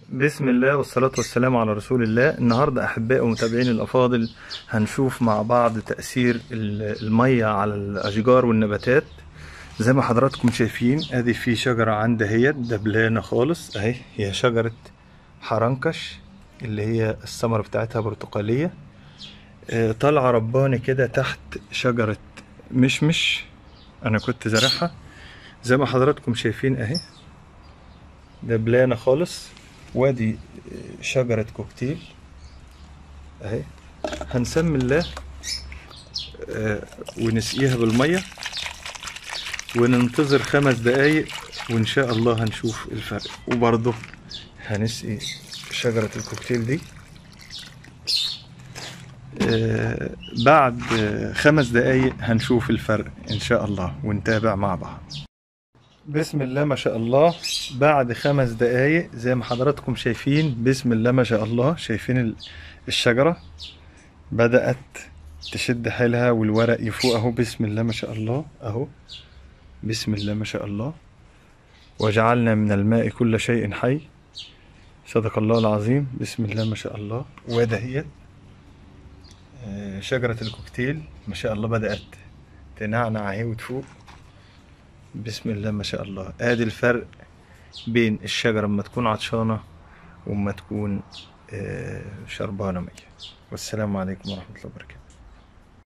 بسم الله والصلاة والسلام على رسول الله. النهاردة أحبائي ومتابعين الأفاضل هنشوف مع بعض تأثير المية على الأشجار والنباتات. زي ما حضراتكم شايفين ادي في شجرة عندها هي دبلانة خالص اهي، هي شجرة حرنكش اللي هي الثمرة بتاعتها برتقالية. طالعة رباني كده تحت شجرة مشمش انا كنت زارعها زي ما حضراتكم شايفين اهي دبلانة خالص. وادي شجرة كوكتيل اهي، هنسمي الله ونسقيها بالمية وننتظر 5 دقايق وان شاء الله هنشوف الفرق. وبرضه هنسقي شجرة الكوكتيل دي بعد 5 دقايق هنشوف الفرق ان شاء الله ونتابع مع بعض. بسم الله ما شاء الله، بعد 5 دقايق زي ما حضراتكم شايفين بسم الله ما شاء الله، شايفين الشجرة بدأت تشد حيلها والورق يفوق اهو. بسم الله ما شاء الله اهو، بسم الله ما شاء الله. وجعلنا من الماء كل شيء حي، صدق الله العظيم. بسم الله ما شاء الله. ودهيت شجرة الكوكتيل ما شاء الله بدأت تنعنع اهي وتفوق. بسم الله ما شاء الله. ادي الفرق بين الشجرة اما تكون عطشانة واما تكون شربانة مية. والسلام عليكم ورحمة الله وبركاته.